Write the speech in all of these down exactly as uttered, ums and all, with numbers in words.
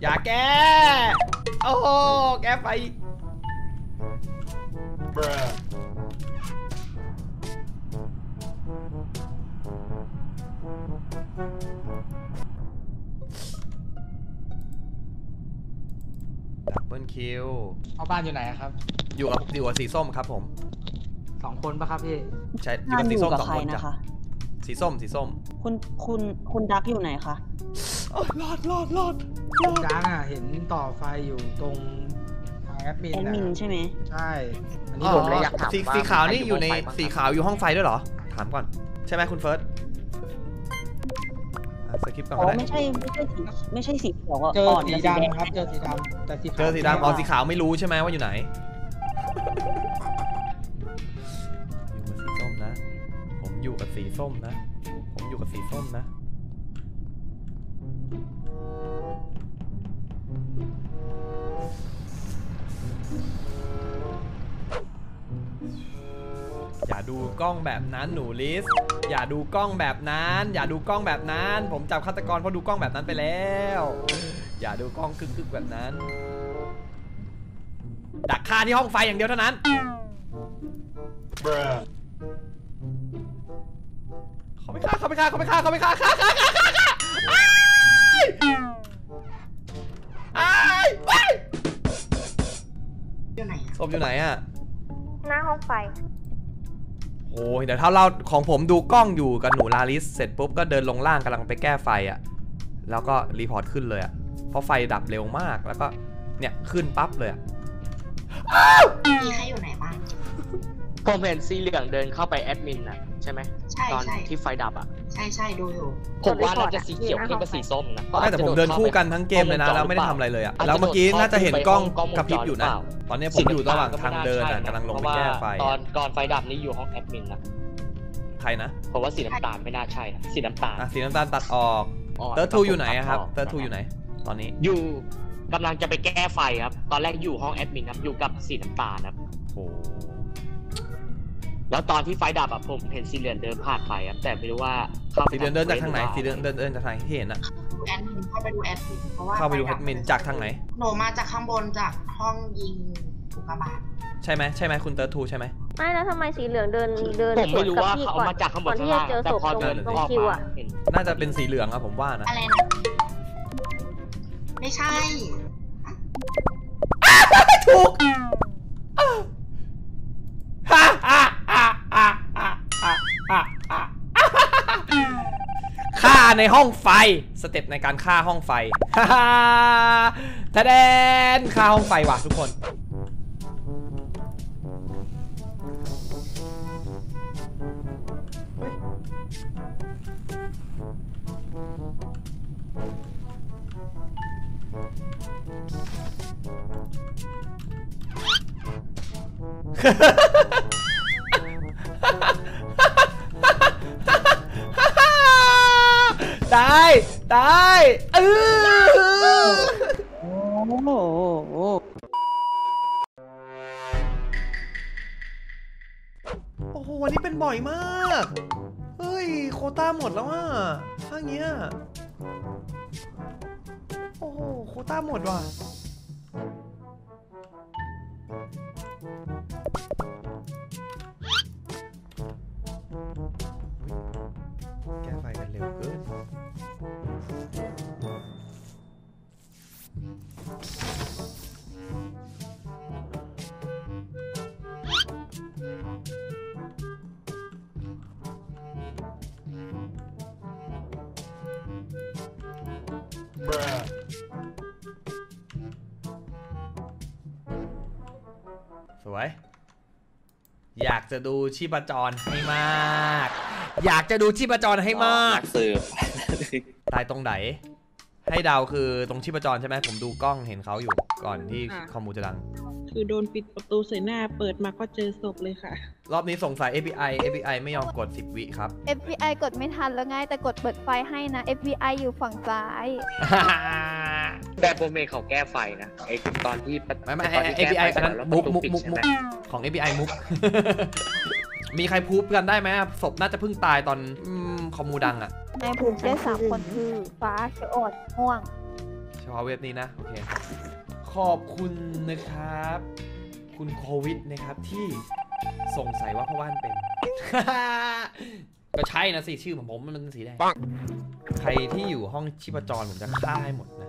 อย่าแก้โอ้โหแก้ไฟดับเบิลคิวเอาบ้านอยู่ไหนครับอยู่กับอยู่กับสีส้มครับผมสองคนปะครับพี่ใช่อยู่กับสีส้มสองคนจ้ะสีส้มสีส้มคุณคุณคุณดักอยู่ไหนคะรอดรอดรอดดักอ่ะเห็นต่อไฟอยู่ตรงทางแอดมินแอดมินใช่ไหมใช่อันนี้ผมเลยอยากถามสีขาวนี่อยู่ในสีขาวอยู่ห้องไฟด้วยเหรอถามก่อนใช่ไหมคุณเฟิร์สสคริปต์ก่อนก็ได้ไม่ใช่ไม่ใช่สีไม่ใช่สีเขียวอ่ะเจอสีดำครับเจอสีดำแต่สีเจอสีดำอ๋อสีขาวไม่รู้ใช่ไหมว่าอยู่ไหนอยู่กับสีส้มนะผมอยู่กับสีส้มนะอย่าดูกล้องแบบนั้นหนูลิสอย่าดูกล้องแบบนั้นอย่าดูกล้องแบบนั้นผมจับฆาตกรเพราะดูกล้องแบบนั้นไปแล้วอย่าดูกล้องกึกๆแบบนั้นดักฆ่าที่ห้องไฟอย่างเดียวเท่านั้นเขาไม่ฆ่าเขาไม่ฆ่าเขาไม่ฆ่าเขาไม่ฆ่าฆ่าฆ่าฆ่าฆ่าฆ่าไอ้ไอ้อยู่ไหนศพอยู่ไหนอะหน้าห้องไฟโอ้ยเดี๋ยวถ้าเราของผมดูกล้องอยู่กับหนูลาลิสเสร็จปุ๊บก็เดินลงล่างกำลังไปแก้ไฟอะแล้วก็รีพอร์ตขึ้นเลยอะเพราะไฟดับเร็วมากแล้วก็เนี่ยขึ้นปั๊บเลยอะมีใครอยู่ไหนบ้างผมเห็นสีเหลืองเดินเข้าไปแอดมินนะใช่ไหมตอนที่ไฟดับอ่ะใช่ใช่ดูอยู่ผมว่าน่าจะสีเขียวขึ้นกับสีส้มนะแต่ผมเดินคู่กันทั้งเกมเลยนะแล้วไม่ได้ทำอะไรเลยอ่ะแล้วเมื่อกี้น่าจะเห็นกล้องกระพริบอยู่นะตอนนี้ผมอยู่ระหว่างทางเดินกำลังลงไปแก้ไฟตอนก่อนไฟดับนี่อยู่ห้องแอดมินนะใครนะเพราะว่าสีน้ำตาลไม่น่าใช่นะสีน้ำตาลสีน้ำตาลตัดออกเติร์ดทูอยู่ไหนครับเติร์ดทูอยู่ไหนตอนนี้อยู่กำลังจะไปแก้ไฟครับตอนแรกอยู่ห้องแอดมินครับอยู่กับสีน้ำตาลครับโอ้แล้วตอนที่ไฟดับอะผมเห็นสีเหลืองเดินผ่านไปครับแต่ไม่รู้ว่าสีเหลืองเดินจากทางไหนสีเหลืองเดินเดินจากทางที่เห็นอะแอดมินเข้าไปดูแอดมินเพราะว่าเข้าไปดูแอดมินจากทางไหนหนูมาจากข้างบนจากห้องยิงอุกกาบาตใช่ไหมใช่ไหมคุณเติร์ดทูใช่ไหมไม่แล้วทำไมสีเหลืองเดินเดินผมไม่รู้ว่าเขามาจากข้างบนที่จะเจอศพตรงตรงคิวอะน่าจะเป็นสีเหลืองอะผมว่านะอะไรนะไม่ใช่ถูกฆ่าในห้องไฟสเต็ปในการฆ่าห้องไฟทะแดนฆ่าห้องไฟว่ะทุกคนตายตายเออโอ้โหโอ้โหวันนี้เป็นบ่อยมากเฮ้ยโควต้าหมดแล้วอ่ะถ้าเงี้ยโอ้โหโควต้าหมดว่ะแก้ไฟกันเร็วเกินสวยอยากจะดูชีพจรให้มากอยากจะดูชีพจรให้มากสืบตายตรงไหนให้เดาคือตรงชีพจรใช่ไหมผมดูกล้องเห็นเขาอยู่ก่อนที่คอมมูจะดังคือโดนปิดประตูใส่หน้าเปิดมาก็เจอศพเลยค่ะรอบนี้สงสัย เอฟ บี ไอ เอฟ บี ไอ ไม่ยอมกดสิบวิครับเอฟ บี ไอ กดไม่ทันแล้วไงแต่กดเปิดไฟให้นะ เอฟ บี ไอ อยู่ฝั่งซ้ายแต่โปรเมเขาแก้ไฟนะไอตอนที่ไม่ไม่ เอฟ บี ไอ อันนั้นมุกมุกมุกมุกของ เอฟ บี ไอ มุกมีใครพูดกันได้ไหมศพน่าจะเพิ่งตายตอนคอมมูดังอ่ะในภูมิได้สามคนคือฟ้าเขียวอ่อนม่วงชอพาะเว็บนี้นะโอเคขอบคุณนะครับคุณโควิดนะครับที่สงสัยว่าพ่อบ้านเป็น ก็ใช่นะสิชื่อของผมมันเป็นสีแดงใครที่อยู่ห้องชีพจรผมจะฆ่าให้หมดนะ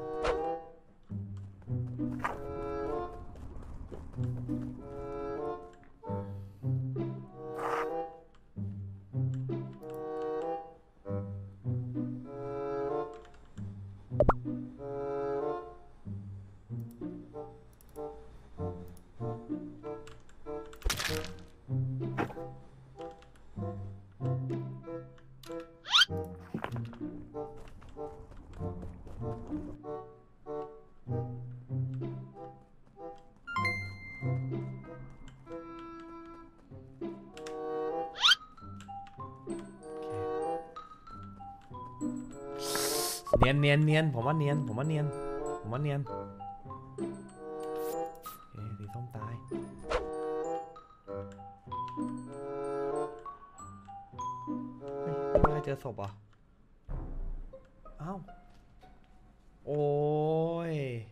เนียนเนียนเนียนผมว่าเนียนผมว่าเนียนผมว่าเนียนโอเคสีส้มตายไม่ได้เจอศพเหรออ้าวโอ้ย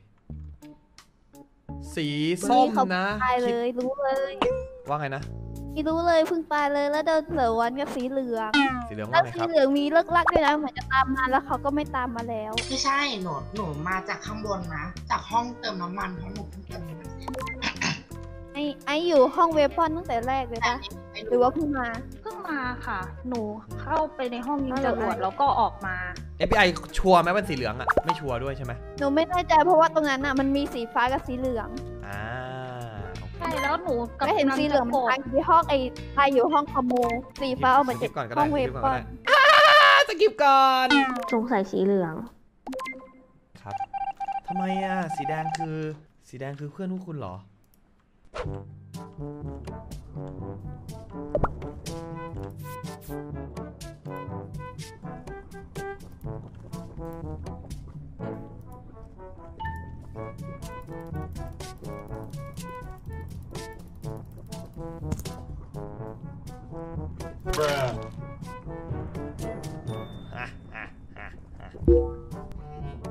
สีส้มนะตายเลยรู้เลยว่าไงนะพี่รู้เลยเพิ่งตายเลยแล้วเดินเหลือวันกับสีเหลืองสีเหลืองแล้ว่าว ไงสีครับเหลืองมีเลิกลักด้วยนะเหมือนจะตามมาแล้วเขาก็ไม่ตามมาแล้วไม่ใช่หนูหนูมาจากข้างบนนะ จากห้องเติมน้ำมันเพราะหนูเพิ่งเติมน้ำมันเสร็จไอไออยู่ห้องเวฟอนตั้งแต่แรกเลยแต่ปะไปหดูรือว่าเพิ่งมาเพิ่งมาค่ะ หนูเข้าไปในห้องยิงอ๋อจเหรอรวดแล้วก็ออกมาเอฟ บี ไอ ชัวร์ไหมเป็นสีเหลืองอ่ะไม่ชัวร์ด้วยใช่ไหมหนูไม่แน่ใจเพราะว่าตรงนั้นอ่ะมันมีสีฟ้ากับสีเหลืองอ่าโอเคใช่แล้วหนูกับก็เห็นสีเหลืองมันตายอยู่ที่ห้องไอตายอยู่ห้องคอมโมสีฟ้าเอามาสจากกิปก่อนก็ห้ได้องเวสฟกิปอก่อนนก็ได้อ่าสกิปก่อนสงสัยสีเหลืองครับทำไมอ่ะสีแดงคือสีแดงคือเพื่อนพวกคุณเหรออ่ะอ่ะอ่ะอ่ะ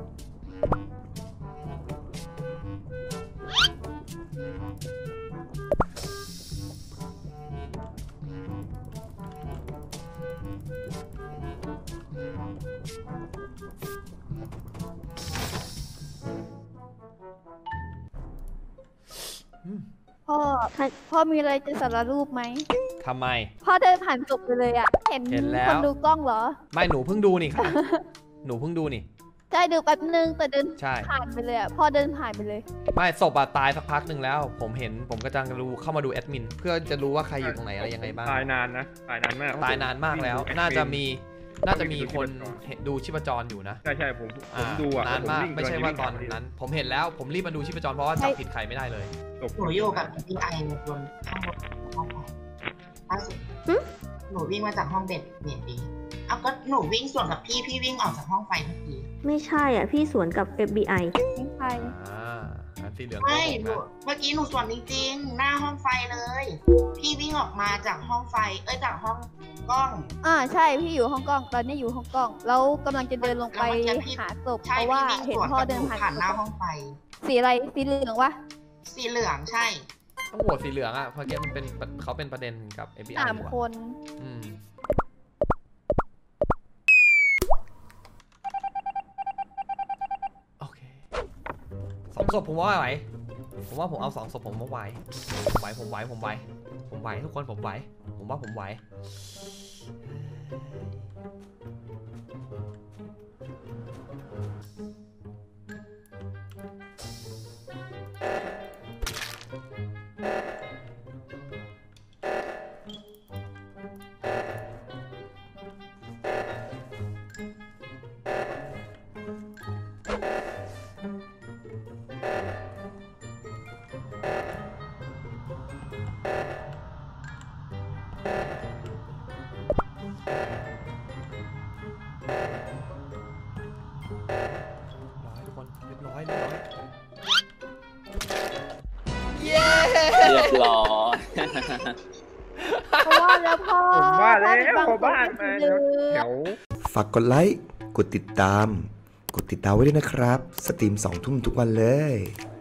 อืมพ่อพ่อมีอะไรจะสารรูปไหมทำไมพ่อเดินผ่านศพไปเลยอ่ะเห็นเห็นแล้วคนดูกล้องเหรอไม่หนูเพิ่งดูนี่ค่ะ หนูเพิ่งดูนี่ใช่ดูแป๊บนึงแต่เดินใช่ผ่านไปเลยอ่ะพ่อเดินผ่านไปเลยไม่ศพอะตายสักพักหนึ่งแล้ว ผมเห็นผมก็จะรู้เข้ามาดูแอดมิน เพื่อจะรู้ว่าใครอยู่ตรงไหนอะไรยังไงบ้างตายนานนะตายนานมากตายนานมากแล้ว น่าจะมีน่าจะมีคนเห็นดูชีพจรอยู่นะใช่ใช่ผมผมดูอ่ะนานมากผวิ่งไม่ใช่ว่าตอนวิ่งนั้น ผมเห็นแล้วผมรีบมาดูชีพจรเพราะว่าจับผิดใครไม่ได้เลยจบหนูอยู่กับพี่ไอบนข้างบนห้องล่าสุดหนูวิ่งมาจากห้องเบ็ดเบ็ดดีเอาก็หนูวิ่งส่วนกับพี่พี่วิ่งออกจากห้องไฟเมื่อกี้ไม่ใช่อ่ะ พี่สวนกับ เอฟ บี ไอไม่ใครอ่าอันสีเหลืองไม่โกหนูหกนะเมื่อกี้หนูส่วนจริงๆหน้าห้องไฟเลย พี่วิ่งออกมาจากห้องไฟ เอ้ยจากห้องกล้องอ่าใช่พี่อยู่ห้องกล้องตอนนี้อยู่ห้องกล้องแล้วกำลังจะเดินลงไปแล้วเมื่อกี้พี่หาศพเพใช่ราะว่าพี่วิ่งเห็นสวนพ่อกับเดินหนูผ่านผ่านหน้าห้องไฟสีอะไรสีเหลืองวะสีเหลืองใช่ต้องโหวตสีเหลืองอ่ะเพราะแกมันเป็นเขาเป็นประเด็นกับ เอฟ บี ไอสามอยู่คอะนอืมโอเคสองศพผมว่าไหวผมว่าผมเอาสองศพผมมาไหวผมไหวผมไหวผมไหวผมไหวทุกคนผมไหวผมว่าผมไหวเรียบร้อยเรียบร้อยเย้เรียบร้อยเพราะว่าแล้วพ่อผมว่าแล้วพ่อพอบ้านเป็มาบางคนแถวฝากกดไลค์ กดติดตามกดติดตามไว้ด้วยนะครับ สตรีมสองทุ่มทุกวันเลย